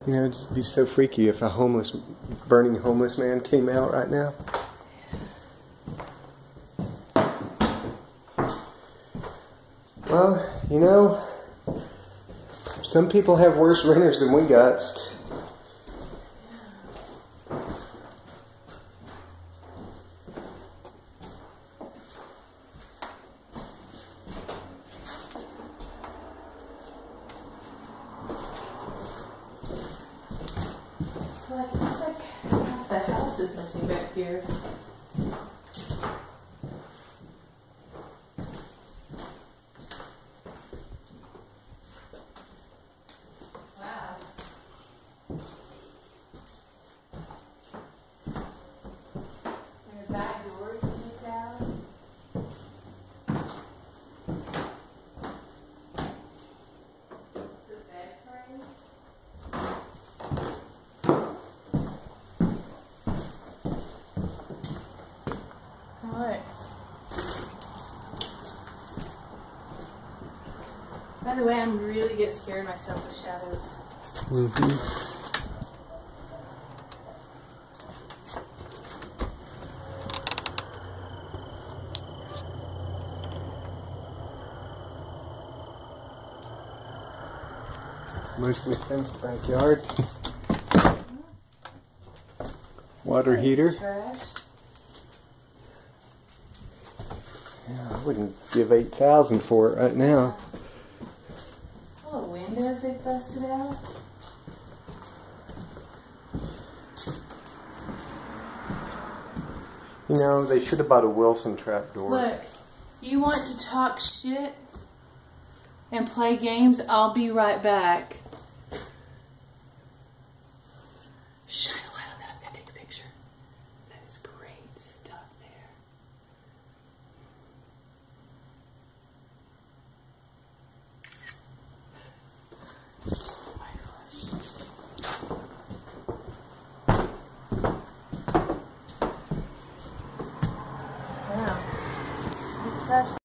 You know, it'd just be so freaky if a burning homeless man came out right now. Well, you know, some people have worse winters than we got. Like, it looks like half the house is missing back here. Wow. There are back doors in this house. The bed frame. What? By the way, I'm really get scared myself with shadows. Mostly fenced backyard. Water heater. Trash. Yeah, I wouldn't give $8,000 for it right now. All the windows they busted out. You know, they should have bought a Wilson trapdoor. Look, you want to talk shit and play games? I'll be right back. Shine a light on that. I've got to take a picture. That is great stuff there. Oh my gosh. Wow. Trash.